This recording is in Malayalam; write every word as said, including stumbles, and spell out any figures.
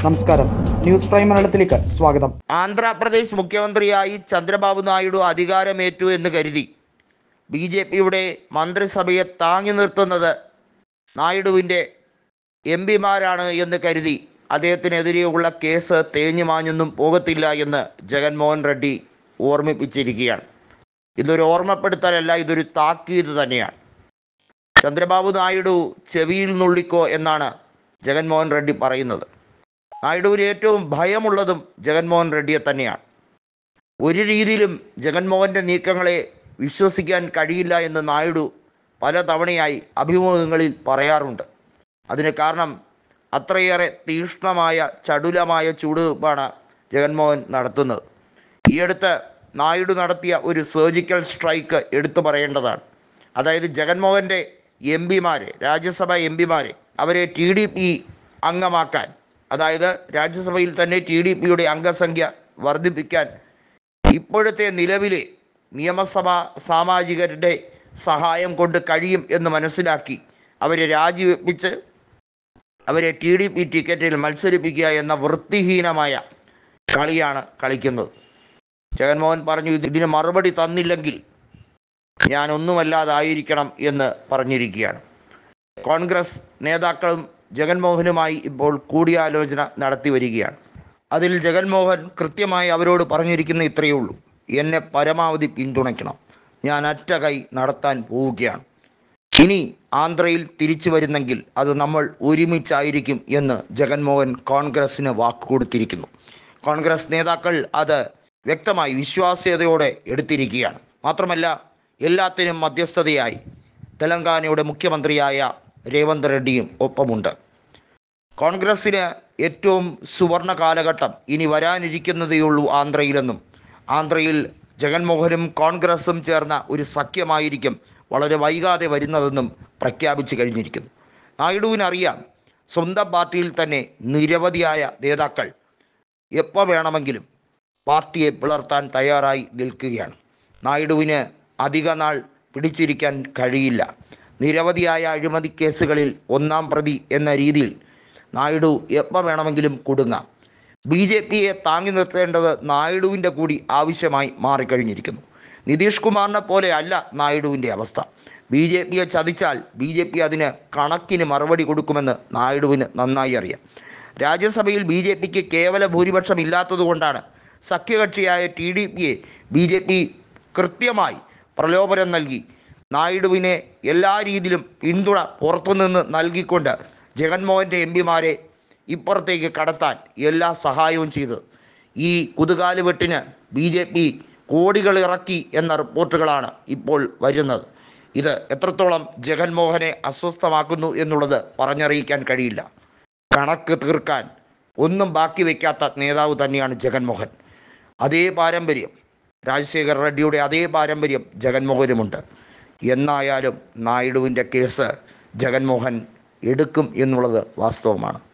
നമസ്കാരം, ന്യൂസ് പ്രൈം മലയാളത്തിലേക്ക് സ്വാഗതം. ആന്ധ്രാപ്രദേശ് മുഖ്യമന്ത്രിയായി ചന്ദ്രബാബു നായിഡു അധികാരമേറ്റു എന്ന് കരുതി ബി ജെ പിയുടെ മന്ത്രിസഭയെ താങ്ങി നിർത്തുന്നത് നായിഡുവിൻ്റെ എം പിമാരാണ് എന്ന് കരുതി അദ്ദേഹത്തിനെതിരെയുള്ള കേസ് തേഞ്ഞു മാഞ്ഞൊന്നും പോകത്തില്ല എന്ന് ജഗൻമോഹൻ റെഡ്ഡി ഓർമ്മിപ്പിച്ചിരിക്കുകയാണ്. ഇതൊരു ഓർമ്മപ്പെടുത്തലല്ല, ഇതൊരു താക്കീത് തന്നെയാണ്. ചന്ദ്രബാബു നായിഡു ചെവിയിൽ നുള്ളിക്കോ എന്നാണ് ജഗൻമോഹൻ റെഡ്ഡി പറയുന്നത്. നായിഡുവിന് ഏറ്റവും ഭയമുള്ളതും ജഗൻമോഹൻ റെഡ്ഡിയെ തന്നെയാണ്. ഒരു രീതിയിലും ജഗൻമോഹൻ്റെ നീക്കങ്ങളെ വിശ്വസിക്കാൻ കഴിയില്ല എന്ന് നായിഡു പലതവണയായി അഭിമുഖങ്ങളിൽ പറയാറുണ്ട്. അതിന് കാരണം അത്രയേറെ തീക്ഷ്ണമായ ചടുലമായ ചുവടുവെപ്പാണ് ജഗൻമോഹൻ നടത്തുന്നത്. ഈയടുത്ത് നായിഡു നടത്തിയ ഒരു സർജിക്കൽ സ്ട്രൈക്ക് എടുത്തു പറയേണ്ടതാണ്. അതായത് ജഗൻമോഹൻ്റെ എം പിമാരെ, രാജ്യസഭ എം പിമാരെ, അവരെ ടി ഡി പി അംഗമാക്കാൻ, അതായത് രാജ്യസഭയിൽ തന്നെ ടി ഡി പിയുടെ അംഗസംഖ്യ വർദ്ധിപ്പിക്കാൻ ഇപ്പോഴത്തെ നിലവിലെ നിയമസഭാ സാമാജികരുടെ സഹായം കൊണ്ട് കഴിയും എന്ന് മനസ്സിലാക്കി അവരെ രാജിവെപ്പിച്ച് അവരെ ടി ഡി പി ടിക്കറ്റിൽ മത്സരിപ്പിക്കുക എന്ന വൃത്തിഹീനമായ കളിയാണ് കളിക്കുന്നത്. ജഗൻമോഹൻ പറഞ്ഞു, ഇതിന് മറുപടി തന്നില്ലെങ്കിൽ ഞാനൊന്നുമല്ലാതായിരിക്കണം എന്ന് പറഞ്ഞിരിക്കുകയാണ്. കോൺഗ്രസ് നേതാക്കളും ജഗൻമോഹനുമായി ഇപ്പോൾ കൂടിയാലോചന നടത്തി വരികയാണ്. അതിൽ ജഗൻമോഹൻ കൃത്യമായി അവരോട് പറഞ്ഞിരിക്കുന്ന ഇത്രയേ ഉള്ളൂ: എന്നെ പരമാവധി പിന്തുണയ്ക്കണം, ഞാൻ അറ്റ കൈ നടത്താൻ പോവുകയാണ്. ഇനി ആന്ധ്രയിൽ തിരിച്ചു വരുന്നെങ്കിൽ അത് നമ്മൾ ഒരുമിച്ചായിരിക്കും എന്ന് ജഗൻമോഹൻ കോൺഗ്രസ്സിന് വാക്കുകൊടുത്തിരിക്കുന്നു. കോൺഗ്രസ് നേതാക്കൾ അത് വ്യക്തമായി വിശ്വാസ്യതയോടെ എടുത്തിരിക്കുകയാണ്. മാത്രമല്ല, എല്ലാത്തിനും മധ്യസ്ഥതയായി തെലങ്കാനയുടെ മുഖ്യമന്ത്രിയായ രേവന്ത് റെഡ്ഡിയും ഒപ്പമുണ്ട്. കോൺഗ്രസ്സിന് ഏറ്റവും സുവർണ കാലഘട്ടം ഇനി വരാനിരിക്കുന്നതേയുള്ളൂ ആന്ധ്രയിലെന്നും ആന്ധ്രയിൽ ജഗൻമോഹനും കോൺഗ്രസും ചേർന്ന ഒരു സഖ്യമായിരിക്കും വളരെ വൈകാതെ വരുന്നതെന്നും പ്രഖ്യാപിച്ചു കഴിഞ്ഞിരിക്കുന്നു. നായിഡുവിനറിയാം, സ്വന്തം പാർട്ടിയിൽ തന്നെ നിരവധിയായ നേതാക്കൾ എപ്പോൾ വേണമെങ്കിലും പാർട്ടിയെ പിളർത്താൻ തയ്യാറായി നിൽക്കുകയാണ്. നായിഡുവിന് അധിക നാൾ പിടിച്ചിരിക്കാൻ കഴിയില്ല. നിരവധിയായ അഴിമതി കേസുകളിൽ ഒന്നാം പ്രതി എന്ന രീതിയിൽ നായിഡു എപ്പോൾ വേണമെങ്കിലും കുടുങ്ങാം. ബി ജെ പിയെ താങ്ങി നിർത്തേണ്ടത് നായിഡുവിൻ്റെ കൂടി ആവശ്യമായി മാറിക്കഴിഞ്ഞിരിക്കുന്നു. നിതീഷ് കുമാറിനെ പോലെ അല്ല നായിഡുവിൻ്റെ അവസ്ഥ. ബി ജെ പിയെ ചതിച്ചാൽ ബി ജെ പി അതിന് കണക്കിന് മറുപടി കൊടുക്കുമെന്ന് നായിഡുവിന് നന്നായി അറിയാം. രാജ്യസഭയിൽ ബി ജെ പിക്ക് കേവല ഭൂരിപക്ഷം ഇല്ലാത്തതുകൊണ്ടാണ് സഖ്യകക്ഷിയായ ടി ഡി പിയെ ബി ജെ പി കൃത്യമായി പ്രലോഭനം നൽകി നായിഡുവിനെ എല്ലാ രീതിയിലും പിന്തുണ പുറത്തുനിന്ന് നൽകിക്കൊണ്ട് ജഗൻമോഹൻ്റെ എം പിമാരെ ഇപ്പുറത്തേക്ക് കടത്താൻ എല്ലാ സഹായവും ചെയ്ത് ഈ കുതുകാലുവെട്ടിന് ബി ജെ പി കോടികൾ ഇറക്കി എന്ന റിപ്പോർട്ടുകളാണ് ഇപ്പോൾ വരുന്നത്. ഇത് എത്രത്തോളം ജഗൻമോഹനെ അസ്വസ്ഥമാക്കുന്നു എന്നുള്ളത് പറഞ്ഞറിയിക്കാൻ കഴിയില്ല. കണക്ക് തീർക്കാൻ ഒന്നും ബാക്കി വയ്ക്കാത്ത നേതാവ് തന്നെയാണ് ജഗൻമോഹൻ. അതേ പാരമ്പര്യം, രാജശേഖർ റെഡ്ഡിയുടെ അതേ പാരമ്പര്യം ജഗൻമോഹനുമുണ്ട്. എന്നായാലും നായിഡുവിൻ്റെ കേസ് ജഗൻമോഹൻ എടുക്കും എന്നുള്ളത് വാസ്തവമാണ്.